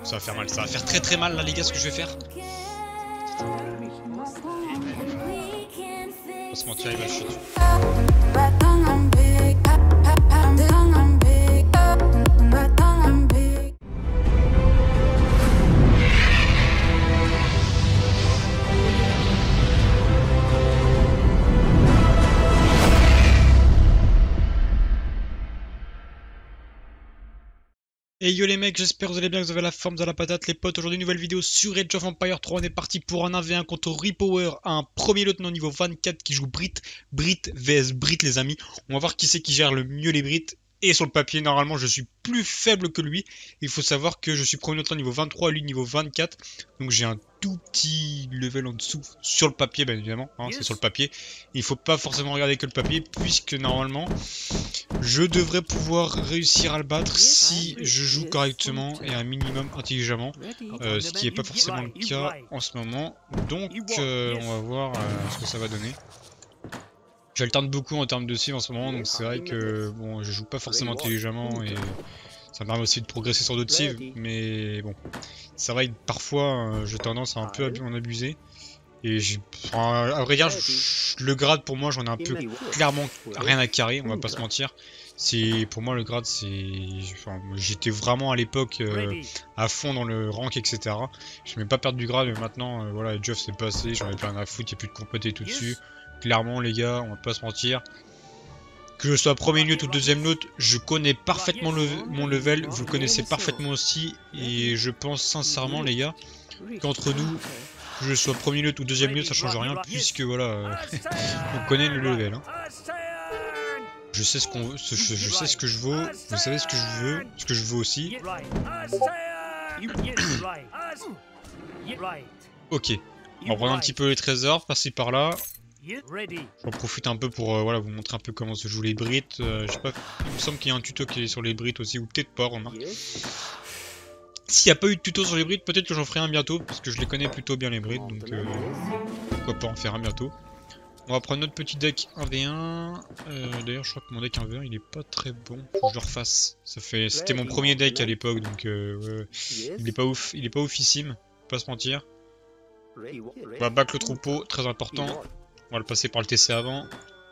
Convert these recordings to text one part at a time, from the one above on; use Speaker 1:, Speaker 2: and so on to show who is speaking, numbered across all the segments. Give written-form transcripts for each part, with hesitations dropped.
Speaker 1: Ça va faire mal, ça va faire très très mal là les gars ce que je vais faire. On va se mentir, il va chuter. Et yo les mecs, j'espère que vous allez bien, que vous avez la forme, de la patate les potes. Aujourd'hui nouvelle vidéo sur Age of Empires 3, on est parti pour un 1v1 contre Repower, un premier lieutenant niveau 24 qui joue Brit vs Brit les amis. On va voir qui c'est qui gère le mieux les Brits. Et sur le papier, normalement, je suis plus faible que lui. Il faut savoir que je suis premier lieutenant niveau 23, lui niveau 24. Donc j'ai un tout petit level en dessous sur le papier, bien évidemment. Hein, c'est sur le papier. Il faut pas forcément regarder que le papier, puisque normalement, je devrais pouvoir réussir à le battre si je joue correctement et un minimum intelligemment. Ce qui n'est pas forcément le cas en ce moment. Donc on va voir ce que ça va donner. J'alterne beaucoup en termes de cible en ce moment, donc c'est vrai que bon, je joue pas forcément intelligemment et ça me permet aussi de progresser sur d'autres cibles, mais bon, c'est vrai que parfois j'ai tendance à un peu en abuser. Et à vrai dire, le grade pour moi j'en ai un peu clairement rien à carrer, on va pas se mentir. Pour moi le grade j'étais vraiment à l'époque à fond dans le rank etc. Je n'aimais pas perdre du grade, mais maintenant voilà, Geoff s'est passé, j'en ai plus rien à foutre, il n'y a plus de compété tout dessus. Clairement les gars, on va pas se mentir. Que je sois premier lieu ou deuxième lieu, je connais parfaitement mon level, vous le connaissez parfaitement aussi. Et je pense sincèrement les gars, qu'entre nous, que je sois premier lieu ou deuxième lieu, ça change rien, puisque voilà, on connaît le level. Hein. Je sais ce je sais ce que je vaux, vous savez ce que je veux aussi. Ok, on va prendre un petit peu les trésors, par-ci par-là. J'en profite un peu pour voilà, vous montrer un peu comment se jouent les Brits. Je sais pas, il me semble qu'il y a un tuto qui est sur les Brits aussi, ou peut-être pas, remarque. S'il n'y a pas eu de tuto sur les Brits, peut-être que j'en ferai un bientôt, parce que je les connais plutôt bien les Brits, donc pourquoi pas en faire un bientôt. On va prendre notre petit deck 1v1. D'ailleurs, je crois que mon deck 1v1 il est pas très bon, faut que je le refasse. C'était mon premier deck à l'époque, donc ouais, il est pas ouf, il est pas oufissime, pas se mentir. On va back le troupeau, très important. On va le passer par le TC avant.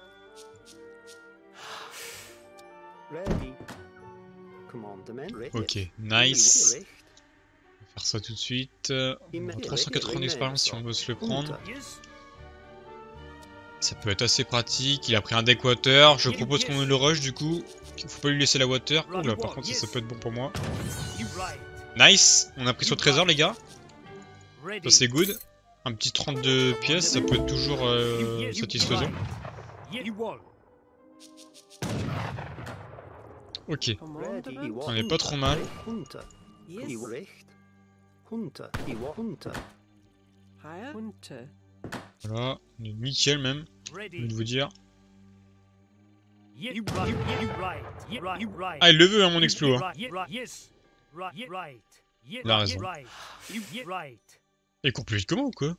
Speaker 1: Ok, nice. On va faire ça tout de suite. On a 380 d'expérience si on veut se le prendre. Ça peut être assez pratique. Il a pris un deck water. Je propose qu'on le rush du coup. Il faut pas lui laisser la water. Oula, par contre ça peut être bon pour moi. Nice. On a pris son trésor les gars. Ça c'est good. Un petit 32 pièces, ça peut être toujours satisfaisant. Ok, on est pas trop mal. Voilà, on est nickel même, je vais vous dire. Ah, il le veut hein, mon exploit. Hein. Il a raison. Il court plus vite que moi ou quoi?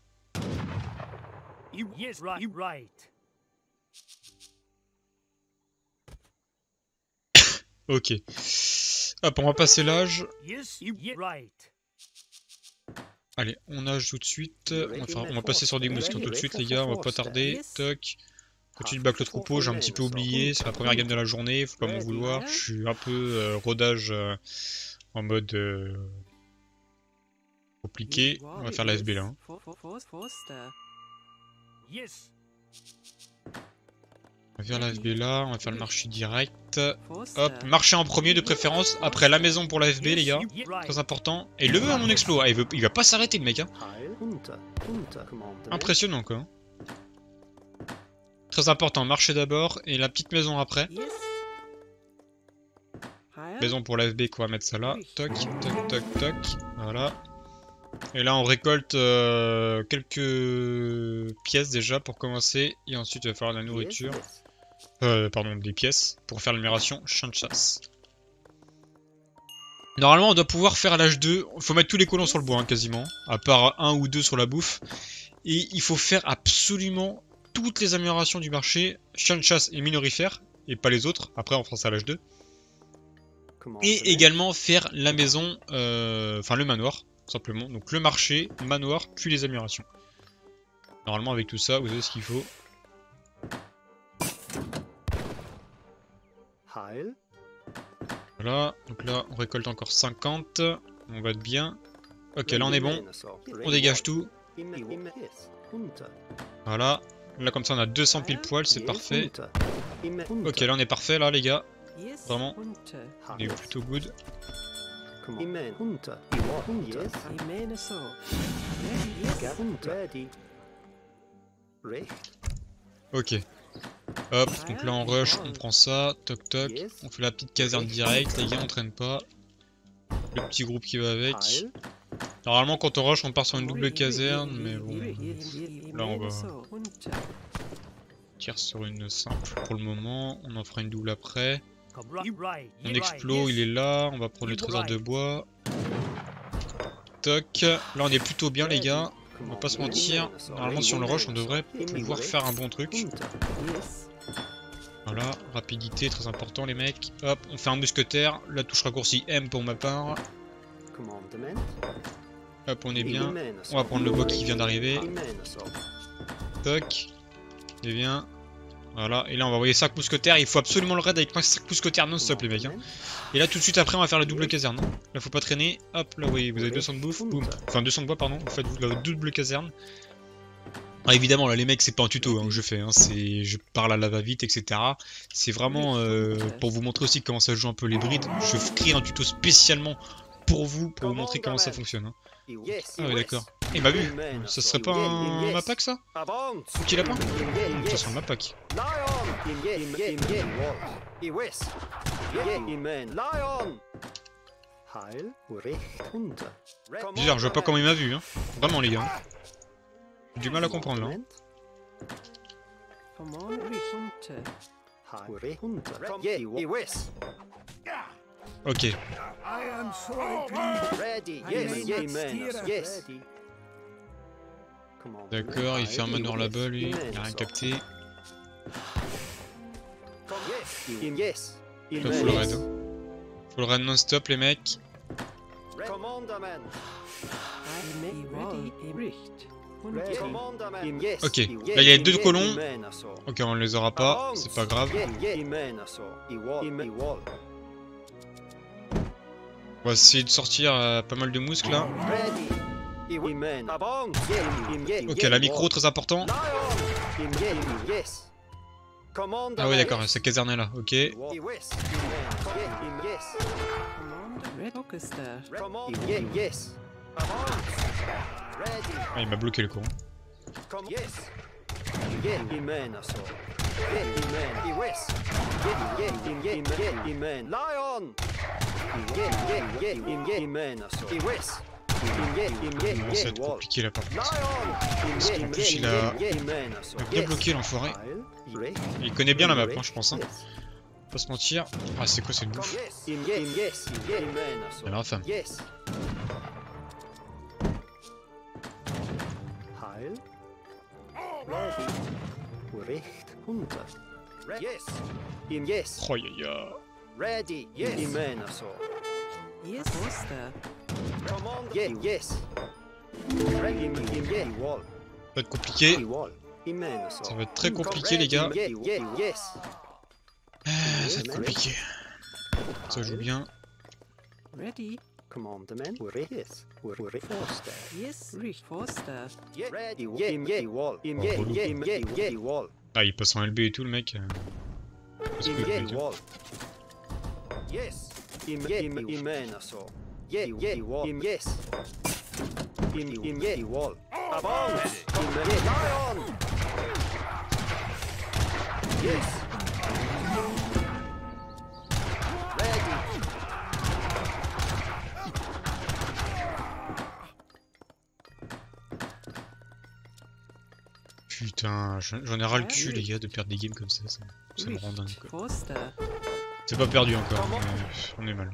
Speaker 1: Ok. Hop, on va passer l'âge. Allez, on nage tout de suite. On va passer sur des mousquetons tout de suite les gars, on va pas tarder. Toc. Continue de back le troupeau, j'ai un petit peu oublié, c'est la première game de la journée, faut pas m'en vouloir. Je suis un peu rodage en mode compliqué. On va faire la FB là. Hein. On va faire la FB là, on va faire le marché direct. Hop, marché en premier de préférence, après la maison pour la FB les gars, très important. Et il le veut à mon explo, ah, il va pas s'arrêter le mec hein. Impressionnant quoi. Hein. Très important, marché d'abord et la petite maison après. Maison pour la FB qu'on va mettre ça là. Toc, toc, toc, toc. Voilà. Et là on récolte quelques pièces déjà pour commencer. Et ensuite il va falloir de la nourriture. Pardon, des pièces pour faire l'amélioration chien de chasse. Normalement on doit pouvoir faire à l'âge 2. Il faut mettre tous les colons sur le bois hein, quasiment. À part un ou deux sur la bouffe. Et il faut faire absolument toutes les améliorations du marché. Chien de chasse et minorifère. Et pas les autres. Après on fera ça à l'âge 2. Et également faire la maison, enfin le manoir, tout simplement. Donc le marché, manoir, puis les améliorations. Normalement avec tout ça, vous avez ce qu'il faut. Voilà, donc là on récolte encore 50, on va être bien. Ok, là on est bon, on dégage tout. Voilà, là comme ça on a 200 pile poil, c'est parfait. Ok, là on est parfait là les gars, vraiment, on est plutôt good. Ok. Hop, donc là on rush, on prend ça, toc toc, on fait la petite caserne directe, les gars on traîne pas. Le petit groupe qui va avec. Normalement quand on rush on part sur une double caserne, mais bon, là on va tirer sur une simple pour le moment, on en fera une double après. On explose, il est là, on va prendre les trésors de bois. Toc, là on est plutôt bien les gars, on va pas se mentir. Normalement si on le rush on devrait pouvoir faire un bon truc. Voilà, rapidité très important les mecs. Hop, on fait un mousquetaire, la touche raccourcie M pour ma part. Hop, on est bien. On va prendre le bois qui vient d'arriver. Toc, il est bien. Voilà, et là on va envoyer 5 mousquetaires, il faut absolument le raid avec 5 mousquetaires non-stop les mecs. Hein. Et là tout de suite après on va faire la double caserne. Hein. Là faut pas traîner, hop, là oui, vous avez 200 de bouffe, boum. Enfin 200 de bois pardon, vous faites la double caserne. Ah, évidemment là les mecs c'est pas un tuto hein, que je fais, hein. Je parle à la va-vite etc. C'est vraiment pour vous montrer aussi comment ça joue un peu les brides. Je crée un tuto spécialement pour vous montrer comment ça fonctionne. Hein. Ah oui d'accord. Il m'a vu. Ça serait pas un Mapac ça? Petit lapin? Ça serait un Mapac. Bizarre, je vois pas comment il m'a vu. Hein. Vraiment les gars. J'ai du mal à comprendre là. Ok. D'accord, il fait un manoir là-bas lui, il a rien capté. Là faut le raid. Hein. Faut le raid non-stop les mecs. Ok, là il y a 2 colons. Ok, on les aura pas, c'est pas grave. On va essayer de sortir pas mal de mousques là. Ok, la micro, très important. Ah oui d'accord, cette caserne est là, ok. Ah, il m'a bloqué le con. Bon, ça va être compliqué là par contre. Parce qu'en plus il a bien bloqué l'enfoiré. Il connaît bien la map, hein, je pense. Hein. Pas se mentir. Ah, c'est quoi cette bouffe? Il a la femme. Oh ya ya.
Speaker 2: Ready, yes. Yes, master. Yes.
Speaker 1: Ça va être compliqué. Ça va être très compliqué les gars. Ah, ça va être compliqué. Ça joue bien.
Speaker 2: Ready. Commandment. Yes, Forster.
Speaker 1: Ah, il passe en LB et tout le mec. Parce que
Speaker 2: Yes.
Speaker 1: Putain, j'en ai ras le cul les gars de perdre des games comme ça me rend dingue quoi. C'est pas perdu encore, mais on est mal.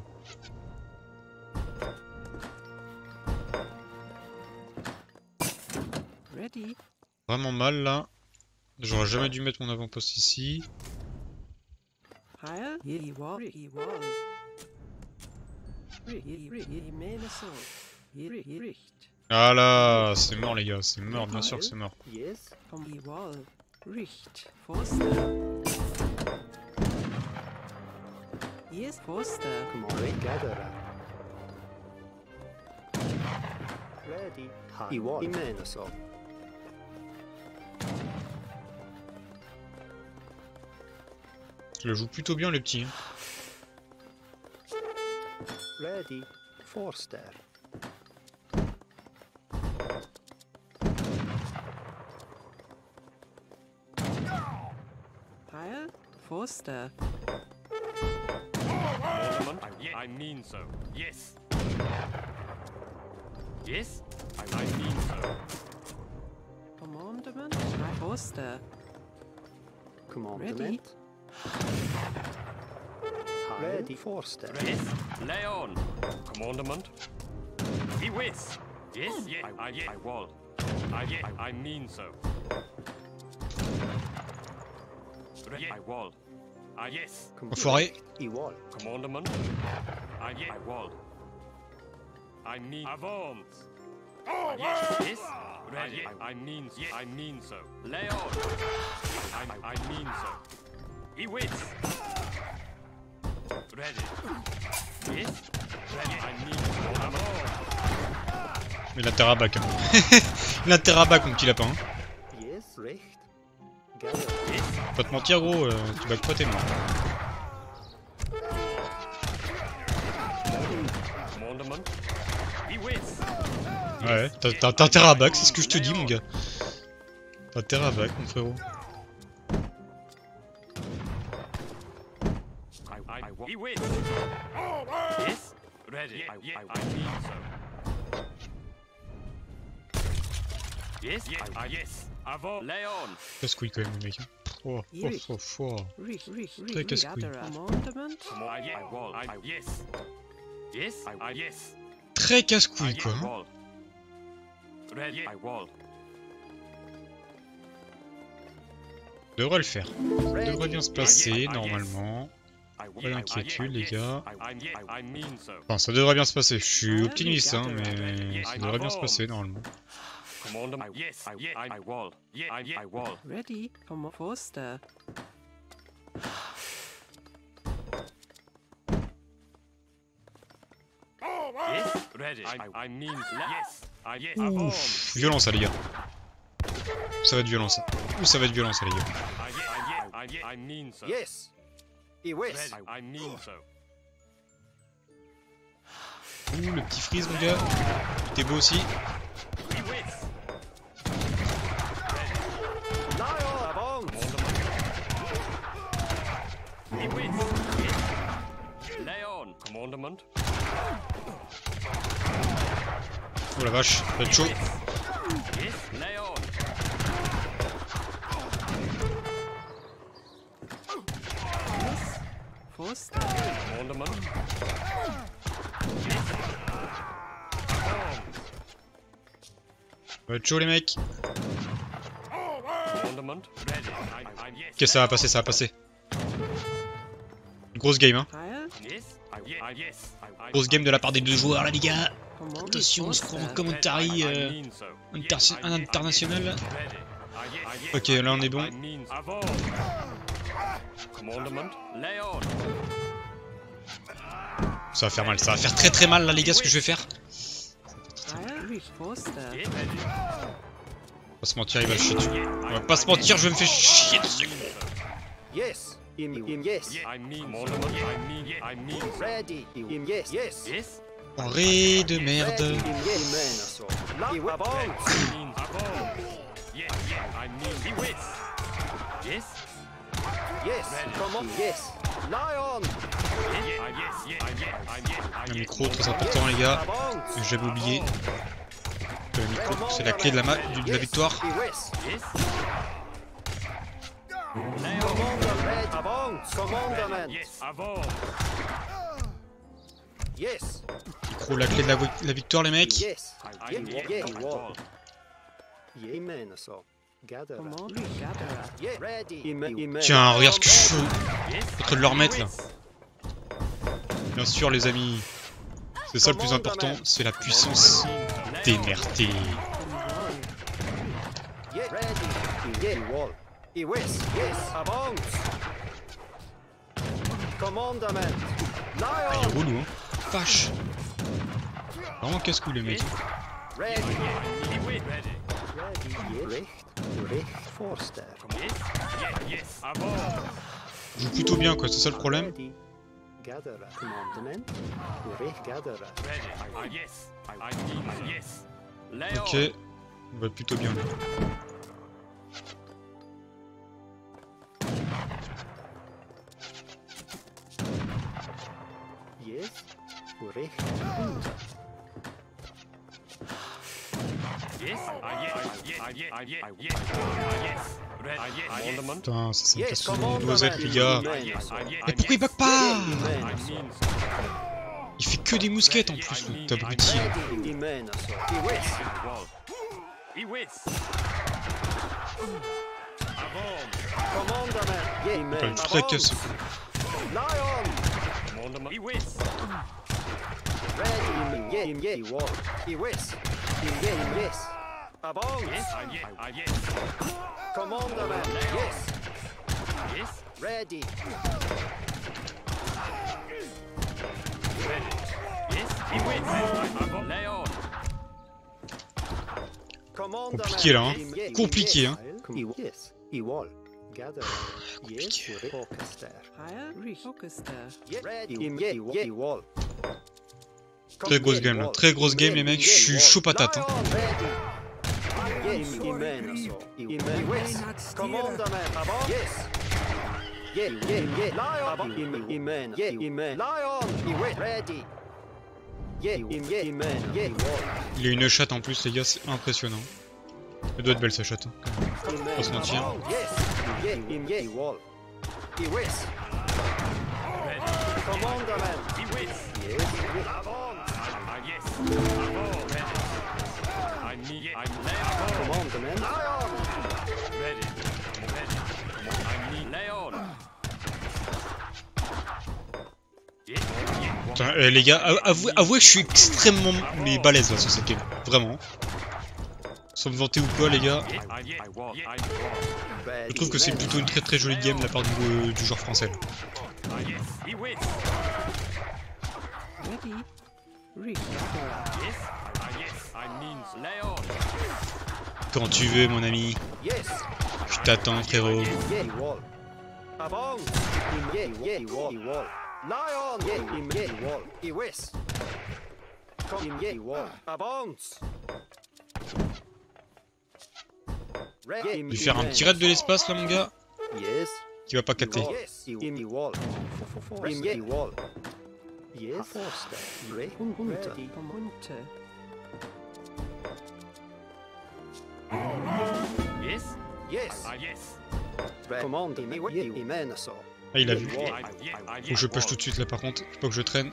Speaker 1: Vraiment mal là. J'aurais jamais dû mettre mon avant-poste ici. Ah là, c'est mort les gars, c'est mort, bien sûr que c'est mort.
Speaker 2: Yes, Foster.
Speaker 3: Come on, gather. Ready. Iwal. Imenoso.
Speaker 1: Je le joue plutôt bien les petits.
Speaker 3: Ready. Forster.
Speaker 2: Pyle? Foster.
Speaker 4: I mean so. Yes. Yes, I mean so.
Speaker 2: Commandment? Foster.
Speaker 3: Commandment. Ready. Forster.
Speaker 4: Yes, lay on. Commandment. He whiz. Yes, yes, I will. I mean so. I will. Yes.
Speaker 1: Enfoiré.
Speaker 3: Iwal.
Speaker 4: Commandment. I will. I mean avance. Yes, yes. Ready. I mean yes. I mean so. Lay on. I mean so. He wins. Ready. Yes. Ready. I mean so. Avance.
Speaker 1: Mais il a terrabac hein. Il a terrabac mon petit lapin.
Speaker 3: Yes, recht. Gather.
Speaker 4: Yes.
Speaker 1: Pas te mentir gros, tu back pas t'es mort.
Speaker 4: Commandment. He wins.
Speaker 1: Ouais, t'as terrabac, c'est ce que je te dis mon gars. T'as terrabac mon frérot.
Speaker 4: He wins. Yes. Ready. I mean so. Yes. Yes. Avant. Lay on.
Speaker 1: Casse-couille quand même le mec. Oh. Très casse-couille.
Speaker 4: Yes. Yes. Yes.
Speaker 1: Très casse-couille quoi. Hein.
Speaker 4: Ready.
Speaker 1: Devrait le faire. Devrait bien se passer normalement. Pas d'inquiétude les gars. Enfin ça devrait bien se passer. Je suis optimiste hein mais ça devrait bien se passer normalement.
Speaker 4: Yes. I will.
Speaker 2: Ready. Come on, Foster.
Speaker 4: Yes. Ready. I mean yes. Yes.
Speaker 1: Ouf, violent ça les gars. Ça va être violent ça. Ouh ça va être violent ça les gars.
Speaker 4: I mean so.
Speaker 3: Yes. Iwes.
Speaker 4: I mean so.
Speaker 1: Ouh le petit freeze mon gars. T'es beau aussi.
Speaker 4: He wins.
Speaker 3: Lion. Avance.
Speaker 4: He wins. Lay on. Commandment.
Speaker 1: Oh la vache, ça va être chaud.
Speaker 4: Yes. Lay on.
Speaker 2: Foster.
Speaker 4: Commandment.
Speaker 1: Ça va être chaud les mecs.
Speaker 4: Commandment. Ready.
Speaker 1: Ok ça va passer, ça va passer. Grosse game hein.
Speaker 2: Pyle?
Speaker 4: Yes. Yes.
Speaker 1: Grosse game de la part des deux joueurs là les gars.
Speaker 2: Commandment.
Speaker 1: Attention on se prend en commentary un international là. Ok là on est bon.
Speaker 4: Commandment. Lay on.
Speaker 1: Ça va faire mal, ça va faire très très mal là les gars ce que je vais faire.
Speaker 2: Pyle? Foster.
Speaker 4: Yes. Ready.
Speaker 1: On va pas se mentir il va chier dessus. On va pas se mentir je vais me faire chier dessus.
Speaker 3: Yes. Im yes.
Speaker 4: I mean commandment. I mean
Speaker 3: Ready. Im yes. Yes.
Speaker 4: yes.
Speaker 1: Enré de merde.
Speaker 3: Ready. Im yes. Imenoso. Avance.
Speaker 4: I mean avant. Yes. I mean he wins. Yes.
Speaker 3: Yes. Come on. Yes. Lion.
Speaker 1: Un micro très important les gars.
Speaker 3: Avance.
Speaker 1: Que j'avais oublié. Le micro c'est la clé de la victoire.
Speaker 3: Iwes.
Speaker 4: Yes.
Speaker 3: Commandment. Avance. Commandment.
Speaker 4: Yes. Avant.
Speaker 3: Yes.
Speaker 1: Micro la clé de la victoire les mecs.
Speaker 3: Yes. Yeah. Imenoso. Gather.
Speaker 2: Commandment. Gatherer.
Speaker 3: Yeah. Ready.
Speaker 1: Tiens regarde ce que je fais.
Speaker 4: Yes.
Speaker 1: En train de le remettre là. Bien sûr les amis. C'est ça le plus important, c'est la puissance d'émerté.
Speaker 3: Yeah, ready. Yeah, wall. Yes, yes, avance. Commandement.
Speaker 1: Ah, il est
Speaker 3: Lion.
Speaker 1: relou, hein. Vache. Vraiment casse-cou les mecs.
Speaker 3: Ready.
Speaker 4: Ready.
Speaker 3: Recht. Recht. Forster.
Speaker 4: Yes. Avance.
Speaker 1: Je joue plutôt bien quoi, c'est ça le problème.
Speaker 3: Ready. Gatherer. Commandement. Recht. Gatherer.
Speaker 4: Ready. Yes. I mean yes. Lay
Speaker 1: Ok,
Speaker 4: on.
Speaker 1: on va plutôt bien là.
Speaker 3: Yes. Recht.
Speaker 4: Yes. Yes. Ready. Yes.
Speaker 1: Putain, ça me
Speaker 3: Yes,
Speaker 1: casse les
Speaker 3: commandement.
Speaker 1: noisettes les gars. Mais pourquoi il bug pas?
Speaker 4: I mean so.
Speaker 1: Il fait que des mousquetes en plus, le abruti.
Speaker 3: Ready. Immenso. Yes.
Speaker 4: Wall. Iwis. Avance.
Speaker 3: Commandement. Yeah,
Speaker 1: Pas
Speaker 3: immenso.
Speaker 1: une toute la caisse.
Speaker 3: Lion.
Speaker 4: Commandement. Iwis.
Speaker 3: Ready. Yeah, wall. Yes. Yes. Avance.
Speaker 4: Yes.
Speaker 3: Commandement. Yes.
Speaker 4: Yes.
Speaker 3: Ready.
Speaker 4: Ready. Yes. Iwis. Lay on.
Speaker 3: Commandement.
Speaker 1: Compliqué là, hein. Compliqué, hein.
Speaker 3: Yes. Wall. Gather. Yes.
Speaker 1: Compliqué.
Speaker 3: Orchestra.
Speaker 2: Higher, orchestra.
Speaker 3: Ready. Yeah, wall.
Speaker 1: Très grosse game là, très grosse game les mecs, je suis chaud patate. Hein. Il a une chatte en plus les gars, c'est impressionnant. Elle doit être belle sa chatte. Hein. Faut se mentir.
Speaker 4: Yes. Avance. I need. I'm ready. I need. Lay on. Yes.
Speaker 1: Putain, les gars, avouez que je suis extrêmement balèze là sur cette game, vraiment. Sans me vanter ou quoi les gars, je trouve que c'est plutôt une très jolie game de la part du joueur français. Là.
Speaker 2: Ready. Regatherer.
Speaker 1: Quand tu veux mon ami, je t'attends frérot. Lui faire un petit raid de l'espace là mon gars, qui va pas capter.
Speaker 2: Unter.
Speaker 4: Yes.
Speaker 3: Yes.
Speaker 4: Yes.
Speaker 3: Commande immenso.
Speaker 1: Ah il a vu. Faut que je push tout de suite là par contre, faut pas que je traîne.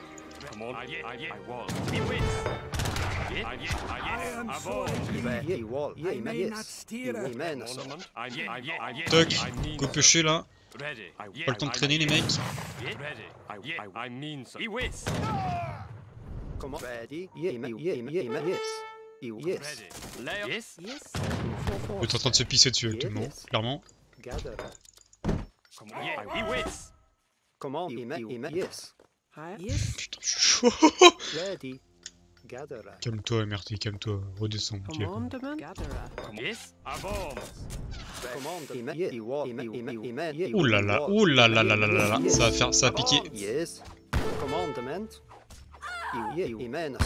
Speaker 1: Toc, go pusher là. Pas le temps de traîner les mecs.
Speaker 2: Yes.
Speaker 1: On est en train de se pisser dessus actuellement, clairement.
Speaker 3: Commande yes.
Speaker 2: Higher. Yes.
Speaker 1: Putain, je suis chaud.
Speaker 3: Ready. Gatherer.
Speaker 1: Calme-toi MRT, calme-toi, redescends. Ok.
Speaker 2: Commandement. Gatherer.
Speaker 4: Yes. Avance.
Speaker 1: Ouh là là, ouh là là là là là là, ça va piquer.
Speaker 3: Yes. Commandement. Immenso.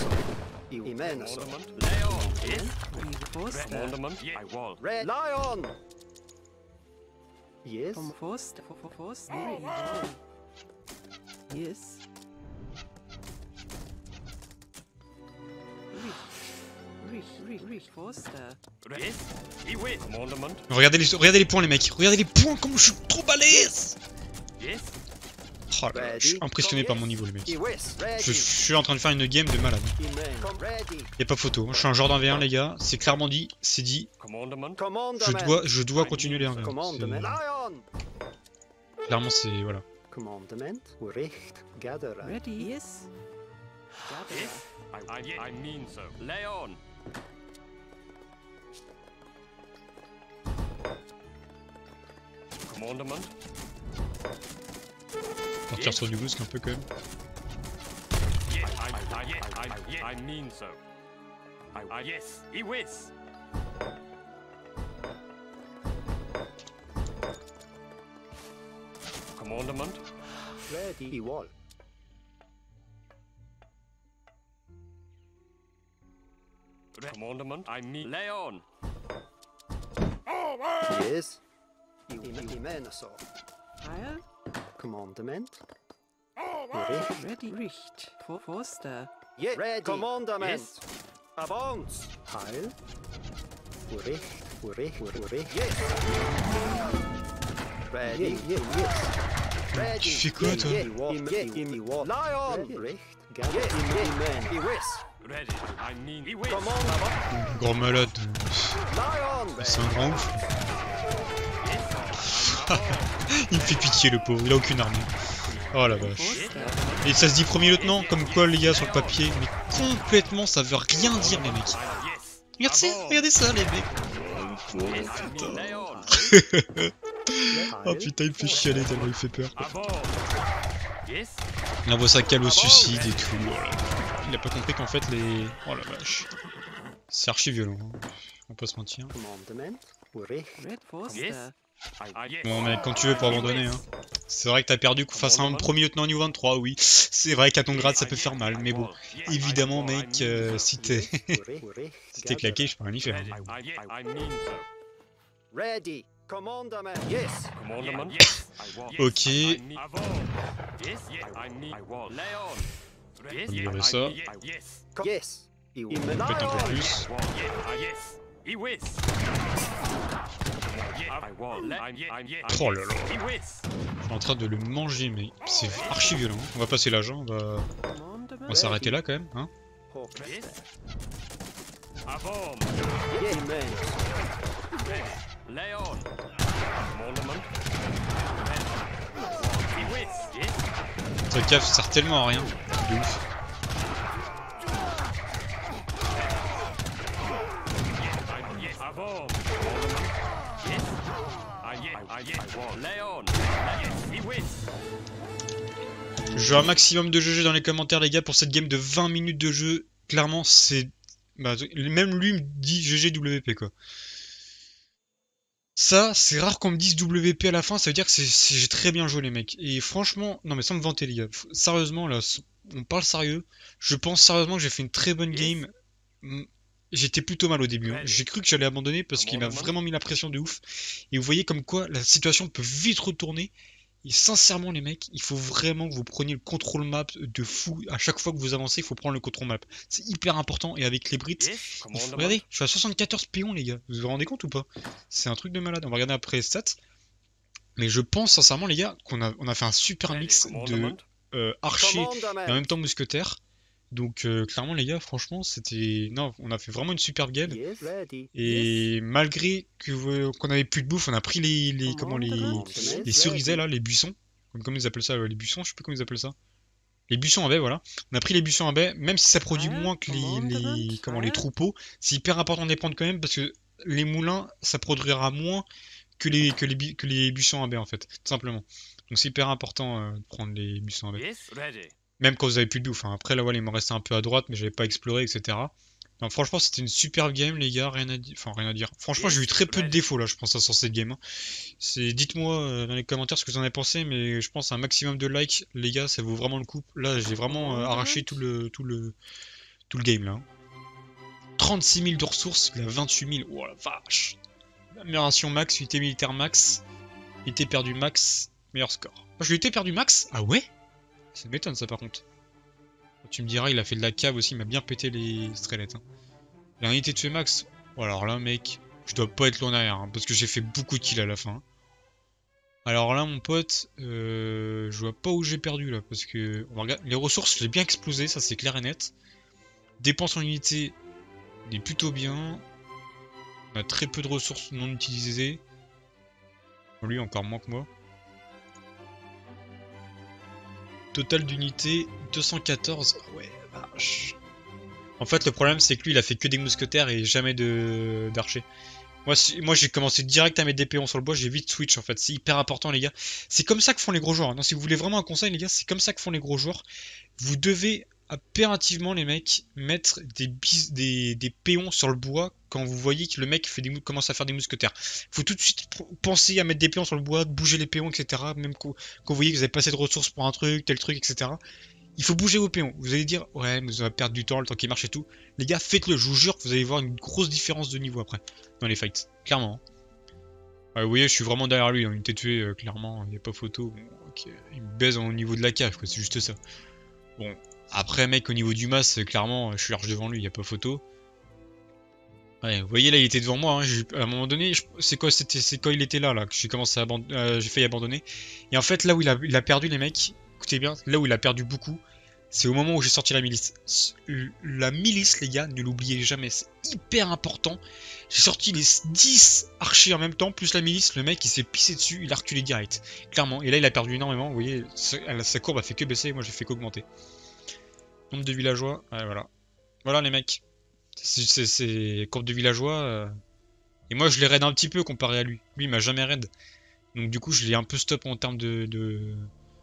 Speaker 4: Lay on. Yes.
Speaker 2: Forster.
Speaker 3: Red Lion. Yes.
Speaker 2: Vom Forster. Forster. Yes. Rich. Forster.
Speaker 4: Yes. Commandement.
Speaker 1: Regardez les points les mecs, regardez les points comme je suis trop balèze.
Speaker 4: Yes.
Speaker 1: Oh là là, je suis impressionné par mon niveau les mecs.
Speaker 3: Yes.
Speaker 1: Je suis en train de faire une game de malade.
Speaker 3: Ready.
Speaker 1: Y'a pas photo, je suis un Jordan V1 les gars, c'est clairement dit, c'est dit.
Speaker 4: Commandement.
Speaker 1: Je dois continuer les 1v1.
Speaker 3: Commandement. Lion.
Speaker 1: Clairement c'est, voilà.
Speaker 3: Commandement. Recht. Gatherer.
Speaker 2: Ready. Yes. Gatherer.
Speaker 4: I mean so. Lay on. Commandement.
Speaker 1: Partir sur du boost un peu quand même.
Speaker 4: Yes, I mean so. Yes, he whiz. Commandement.
Speaker 3: Ready. Wall.
Speaker 4: Commandement. I mean lay on.
Speaker 3: Yes. Imenaso.
Speaker 2: Heil.
Speaker 3: Commandment.
Speaker 2: Ready. Richt. Forster.
Speaker 3: Yes. Ready. Commandment.
Speaker 4: Yes.
Speaker 3: Avance. Heil. Urich. Yes. Ready. Yes. Ready.
Speaker 1: Tu fais quoi toi?
Speaker 3: Lion. Yes.
Speaker 4: Ready. I mean he whiz.
Speaker 3: Commandment.
Speaker 1: Grand malade.
Speaker 3: Lion.
Speaker 1: C'est un grand ouf. Il me fait pitié le pauvre, il a aucune armée. Oh la vache. Et ça se dit premier lieutenant, comme quoi les gars sur le papier, mais complètement ça veut rien dire les mecs. Regarde ça, regardez ça les mecs. Oh putain il me fait chialer tellement il fait peur. Il envoie sa cale au suicide et tout. Voilà. Il a pas compris qu'en fait les... Oh la vache. C'est archi violent, hein. On peut pas se mentir.
Speaker 3: Commandment. Urich.
Speaker 2: Red Forster.
Speaker 1: Bon mec, quand tu veux pour abandonner hein. C'est vrai que t'as perdu face à un premier lieutenant niveau 23, oui. C'est vrai qu'à ton grade ça peut faire mal, mais bon. Évidemment mec, si t'es si t'es claqué, je peux rien y faire. Hein.
Speaker 3: Ready. Commandment. Yes.
Speaker 4: Commandement.
Speaker 1: Ok.
Speaker 4: Yes.
Speaker 1: Améliorer ça.
Speaker 3: Yes.
Speaker 1: Peut-être un peu plus. Oh là là. Je suis en train de le manger, mais c'est archi violent. On va passer l'âge, hein. On va s'arrêter là quand même, hein. Ta cave sert tellement à rien. De ouf. Je veux un maximum de GG dans les commentaires les gars pour cette game de 20 minutes de jeu. Clairement c'est... Bah, même lui me dit GGWP quoi. Ça, c'est rare qu'on me dise WP à la fin, ça veut dire que j'ai très bien joué les mecs. Et franchement, non mais sans me vanter les gars, sérieusement là, on parle sérieux. Je pense sérieusement que j'ai fait une très bonne game. J'étais plutôt mal au début, hein. J'ai cru que j'allais abandonner parce qu'il m'a vraiment mis la pression de ouf. Et vous voyez comme quoi la situation peut vite retourner. Et sincèrement les mecs, il faut vraiment que vous preniez le contrôle map de fou. À chaque fois que vous avancez, il faut prendre le contrôle map. C'est hyper important. Et avec les Brits, regardez, je suis à 74 péons les gars. Vous vous rendez compte ou pas? C'est un truc de malade. On va regarder après les stats. Mais je pense sincèrement les gars qu'on a fait un super mix de archers et en même temps mousquetaires. Donc clairement les gars, franchement c'était... Non, on a fait vraiment une superbe game. Et malgré qu'on avait plus de bouffe, on a pris les cerisets là, les buissons. Comment ils appellent ça, les buissons, je sais plus comment ils appellent ça. Les buissons à baie, voilà. On a pris les buissons à baie, même si ça produit moins que les troupeaux, c'est hyper important de les prendre quand même parce que les moulins, ça produira moins que les buissons à baie en fait, tout simplement. Donc c'est hyper important de prendre les buissons à baie. Même quand vous avez plus de bouffe. Hein. Après, là, voilà, il m'en restait un peu à droite, mais j'avais pas exploré, etc. Donc, franchement, c'était une superbe game, les gars. Rien à dire. Enfin, rien à dire. Franchement, j'ai eu très peu de défauts, là, je pense, sur cette game. Hein. Dites-moi dans les commentaires ce que vous en avez pensé, mais je pense un maximum de likes, les gars, ça vaut vraiment le coup. Là, j'ai vraiment arraché tout le game, là. 36 000 de ressources, il a 28 000. Oh la vache. Amélioration max, unité militaire max. Unité perdu max, meilleur score. Je lui ai été perdu max? Ah ouais? Ça m'étonne ça par contre. Tu me diras, il a fait de la cave aussi, il m'a bien pété les strelettes. Hein. La unité de tuer max. Oh, alors là mec, je dois pas être loin derrière, hein, parce que j'ai fait beaucoup de kills à la fin. Alors là mon pote, je vois pas où j'ai perdu là, parce que on va regarder. Les ressources, je l'ai bien explosé, ça c'est clair et net. Dépenses en unité, on est plutôt bien. On a très peu de ressources non utilisées. Lui encore moins que moi. Total d'unités 214. Ouais, En fait, le problème, c'est que lui, il a fait que des mousquetaires et jamais d'archers. Moi j'ai commencé direct à mettre des péons sur le bois, j'ai vite switch en fait, c'est hyper important les gars. C'est comme ça que font les gros joueurs, hein. Non, si vous voulez vraiment un conseil les gars, c'est comme ça que font les gros joueurs. Vous devez impérativement les mecs mettre des péons sur le bois quand vous voyez que le mec commence à faire des mousquetaires. Faut tout de suite penser à mettre des péons sur le bois, bouger les péons, etc. Même quand vous voyez que vous avez pas assez de ressources pour un truc, tel truc, etc. Il faut bouger vos péons. Vous allez dire, ouais, mais on va perdre du temps, le temps qui marche et tout. Les gars, faites-le, je vous jure que vous allez voir une grosse différence de niveau après, dans les fights, clairement. Ouais, vous voyez, je suis vraiment derrière lui, hein. Il était tué, clairement, il n'y a pas photo. Bon, okay. Il me baise au niveau de la cave, quoi, c'est juste ça. Bon, après, mec, au niveau du mass, clairement, je suis large devant lui, il n'y a pas photo. Ouais, vous voyez, là, il était devant moi, hein. À un moment donné, c'est quand il était là, que j'ai commencé à j'ai failli abandonner. Et en fait, là où il a perdu, les mecs, écoutez bien, là où il a perdu beaucoup, c'est au moment où j'ai sorti la milice. La milice, les gars, ne l'oubliez jamais, c'est hyper important. J'ai sorti les 10 archers en même temps, plus la milice, le mec il s'est pissé dessus, il a reculé direct. Clairement, et là il a perdu énormément, vous voyez, sa courbe a fait que baisser, moi j'ai fait qu'augmenter. Nombre de villageois, ouais voilà. Voilà les mecs, c'est courbe de villageois. Et moi je l'ai raid un petit peu comparé à lui. Lui il m'a jamais raid. Donc du coup je l'ai un peu stop en termes de...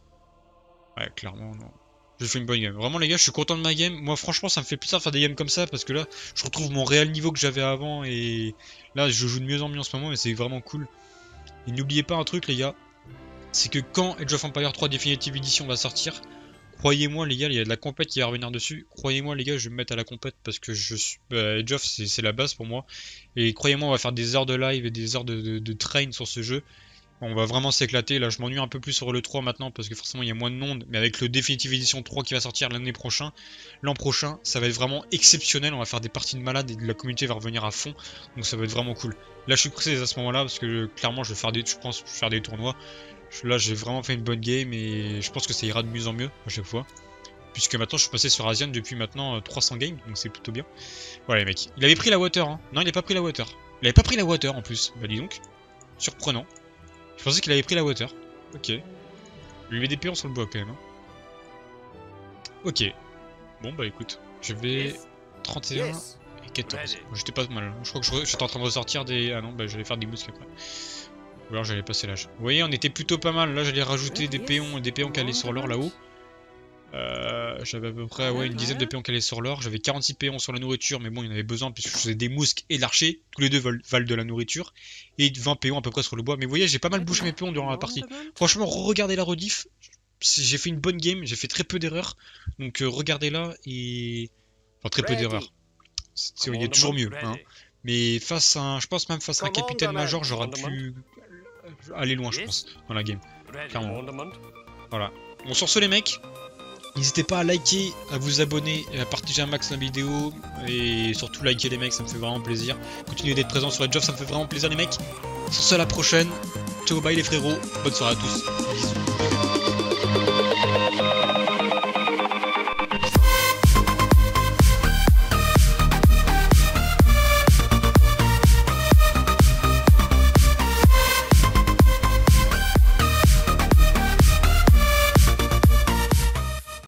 Speaker 1: Ouais clairement non. J'ai fait une bonne game. Vraiment les gars, je suis content de ma game. Moi franchement ça me fait plaisir de faire des games comme ça parce que là je retrouve mon réel niveau que j'avais avant et là je joue de mieux en mieux en ce moment et c'est vraiment cool. Et n'oubliez pas un truc les gars, c'est que quand Age of Empires 3 Definitive Edition va sortir, croyez-moi les gars, il y a de la compète qui va revenir dessus. Croyez-moi les gars, je vais me mettre à la compète parce que Age of c'est la base pour moi. Et croyez-moi on va faire des heures de live et des heures de train sur ce jeu. On va vraiment s'éclater, là je m'ennuie un peu plus sur le 3 maintenant parce que forcément il y a moins de monde, mais avec le Definitive Edition 3 qui va sortir l'an prochain, ça va être vraiment exceptionnel, on va faire des parties de malades et la communauté va revenir à fond, donc ça va être vraiment cool. Là je suis pressé à ce moment là parce que clairement je vais faire des tournois, là j'ai vraiment fait une bonne game et je pense que ça ira de mieux en mieux à chaque fois. Puisque maintenant je suis passé sur Asian depuis maintenant 300 games, donc c'est plutôt bien. Voilà les mecs, il avait pris la water, hein. Non il avait pas pris la water, il avait pas pris la water en plus, bah dis donc, surprenant. Je pensais qu'il avait pris la water. Ok. Je lui mets des péons sur le bois quand même. Hein. Ok. Bon bah écoute. Je vais 31 et 14. Bon, j'étais pas mal. Je crois que j'étais en train de ressortir des... Ah non, bah j'allais faire des mousques après. Ou alors j'allais passer l'âge. Vous voyez, on était plutôt pas mal. Là j'allais rajouter des péons qui allaient sur l'or là-haut. J'avais à peu près une dizaine de péons qui allaient sur l'or. J'avais 46 péons sur la nourriture, mais bon, il y en avait besoin puisque je faisais des mousques et de l'archer. Tous les deux valent de la nourriture. Et 20 péons à peu près sur le bois. Mais vous voyez, j'ai pas mal bouché mes péons durant la partie. Franchement, regardez la rediff. J'ai fait une bonne game, j'ai fait très peu d'erreurs. Donc regardez-la et... Enfin, très peu d'erreurs. Il y a toujours mieux. Hein. Mais face à je pense même face à un capitaine major, j'aurais pu aller loin, je pense, dans la game. Clairement. Voilà. Bon, sur ce les mecs. N'hésitez pas à liker, à vous abonner et à partager un max la vidéo. Et surtout liker les mecs, ça me fait vraiment plaisir. Continuez d'être présents sur Age of, ça me fait vraiment plaisir les mecs. Sur ce, à la prochaine. Ciao, bye les frérots. Bonne soirée à tous. Bisous.